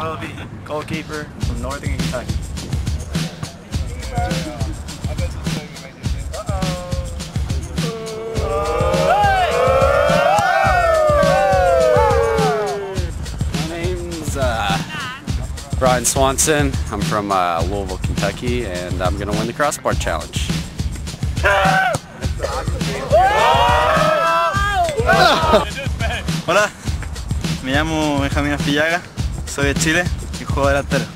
Willoughby, goalkeeper from Northern Kentucky. My name's Brian Swanson. I'm from Louisville, Kentucky, and I'm going to win the crossbar challenge. Hola, me llamo Benjamín Aspillaga, soy de Chile y juego delantero.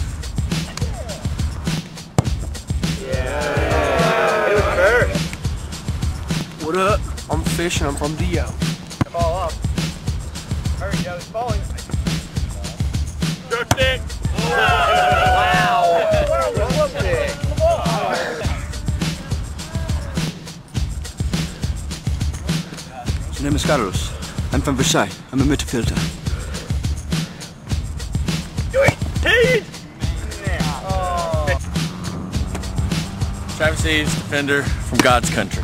What up? I'm Fish and I'm from Dio. Ball up. Hurry, go, it's falling. Good pick. Wow. What a pick. My name is Carlos. I'm from Versailles. I'm a midfielder. Travis Eves, defender from God's country.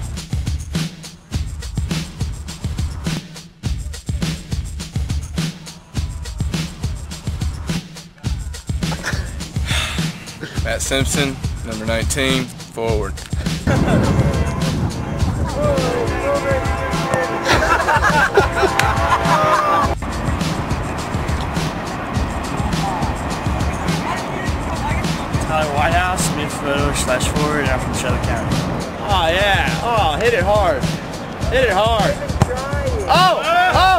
Matt Simpson, number 19, forward. Tyler Whitehouse, midfielder/forward, and I'm from Shelby County. Oh yeah, oh hit it hard. Hit it hard. Oh!